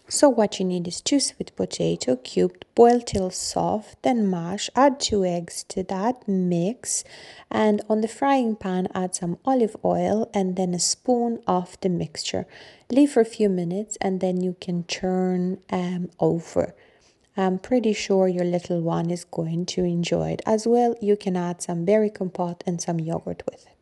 So what you need is 2 sweet potato cubed, boil till soft, then mash, add 2 eggs to that, mix, and on the frying pan add some olive oil and then a spoon of the mixture. Leave for a few minutes and then you can turn over. I'm pretty sure your little one is going to enjoy it. As well, you can add some berry compote and some yogurt with it.